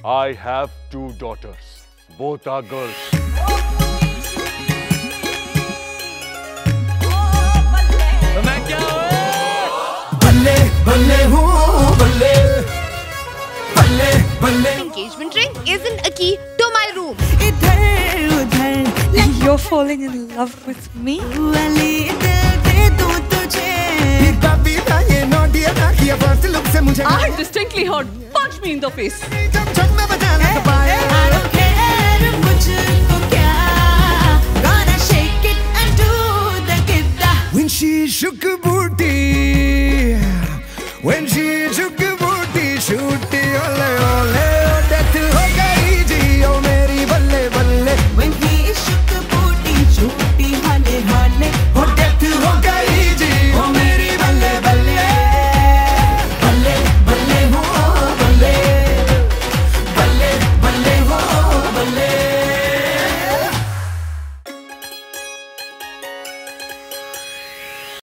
I have 2 daughters. Both are girls. मैं क्या बल्ले बल्ले हूँ बल्ले बल्ले बल्ले. Engagement ring isn't a key to my room. You're falling in love with me? I distinctly heard punch me in the face.